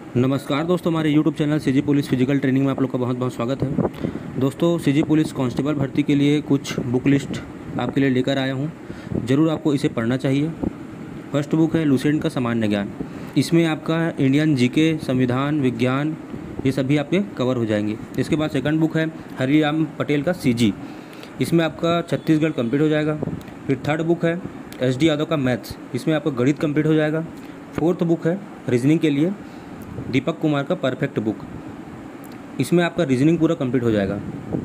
नमस्कार दोस्तों, हमारे YouTube channel CG police physical training में आप लोग का बहुत बहुत स्वागत है। दोस्तों, सीजी पुलिस कांस्टेबल भर्ती के लिए कुछ बुक लिस्ट आपके लिए लेकर आया हूँ। ज़रूर आपको इसे पढ़ना चाहिए। फर्स्ट बुक है लुसेंट का सामान्य ज्ञान। इसमें आपका इंडियन जीके, संविधान, विज्ञान, ये सभी आपके कवर हो जाएंगे। इसके बाद सेकंड बुक है हरिराम पटेल का सीजी। इसमें आपका छत्तीसगढ़ कंप्लीट हो जाएगा। फिर थर्ड बुक है SD यादव का मैथ्स। इसमें आपका गणित कंप्लीट हो जाएगा। फोर्थ बुक है रीजनिंग के लिए दीपक कुमार का परफेक्ट बुक। इसमें आपका रीजनिंग पूरा कंप्लीट हो जाएगा।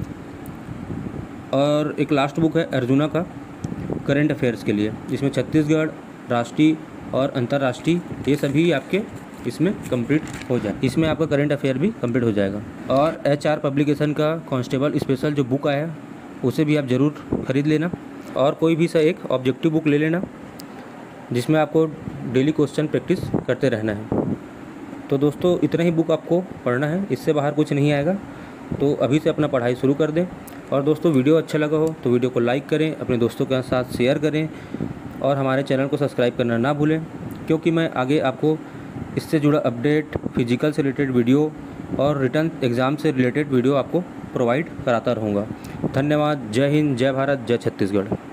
और एक लास्ट बुक है अर्जुना का करंट अफेयर्स के लिए। इसमें छत्तीसगढ़, राष्ट्रीय और अंतर्राष्ट्रीय ये सभी आपके इसमें कंप्लीट हो जाए। इसमें आपका करंट अफेयर भी कंप्लीट हो जाएगा। और HR पब्लिकेशन का कांस्टेबल स्पेशल जो बुक आया है उसे भी आप ज़रूर खरीद लेना। और कोई भी सा एक ऑब्जेक्टिव बुक ले लेना जिसमें आपको डेली क्वेश्चन प्रैक्टिस करते रहना है। तो दोस्तों, इतना ही बुक आपको पढ़ना है, इससे बाहर कुछ नहीं आएगा। तो अभी से अपना पढ़ाई शुरू कर दें। और दोस्तों, वीडियो अच्छा लगा हो तो वीडियो को लाइक करें, अपने दोस्तों के साथ शेयर करें और हमारे चैनल को सब्सक्राइब करना ना भूलें, क्योंकि मैं आगे आपको इससे जुड़ा अपडेट, फिजिकल से रिलेटेड वीडियो और रिटर्न एग्ज़ाम से रिलेटेड वीडियो आपको प्रोवाइड कराता रहूँगा। धन्यवाद। जय हिंद, जय भारत, जय छत्तीसगढ़।